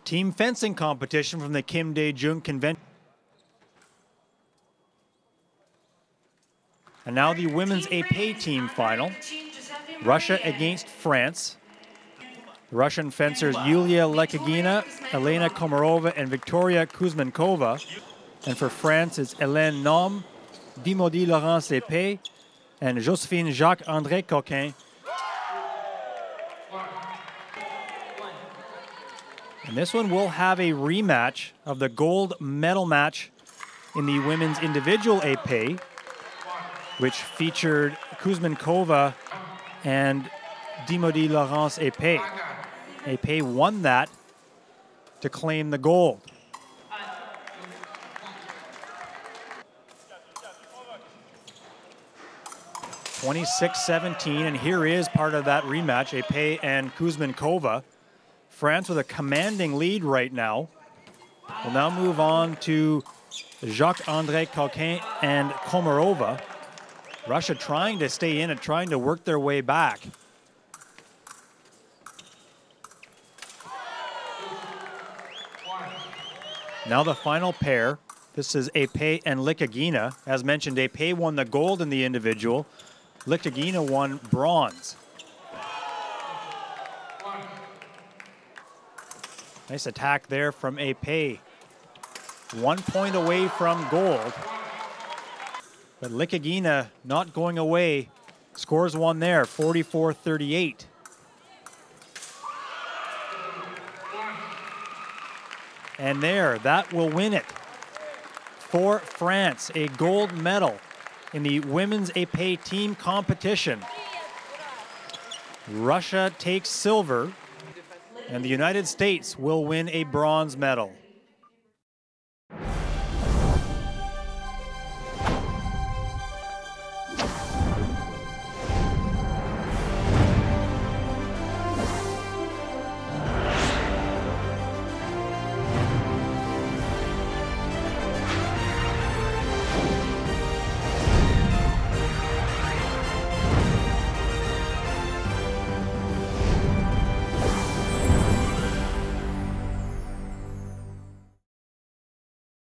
team fencing competition from the Kim Dae-jung Convention. And now the women's épée team final. Russia against France. The Russian fencers Yulia Lekagina, Elena Komarova, and Victoria Kuzmenkova. And for France, it's Hélène Nom, Dimody Laurence Épée, and Joséphine Jacques-André Coquin. And this one will have a rematch of the gold medal match in the women's individual épée, which featured Kuzmenkova and Dimody Laurence Épée. Épée won that to claim the gold. (26-17), and here is part of that rematch, Épée and Kuzmenkova. France with a commanding lead right now. We'll now move on to Jacques-André Coquin and Komarova. Russia trying to stay in and trying to work their way back. Now the final pair. This is Épée and Lekagina. As mentioned, Épée won the gold in the individual. Lekagina won bronze. Nice attack there from Épée. 1 point away from gold. But Lekagina not going away. Scores one there, 44-38. And there, that will win it. For France, a gold medal in the women's épée team competition. Russia takes silver, and the United States will win a bronze medal.